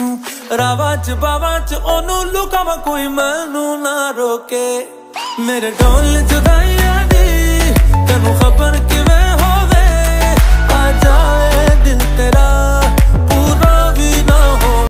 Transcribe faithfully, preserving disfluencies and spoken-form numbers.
रावा च बावा च ओनू लुकावा कोई मैनू ना रोके मेरे ढोल जुदाइयां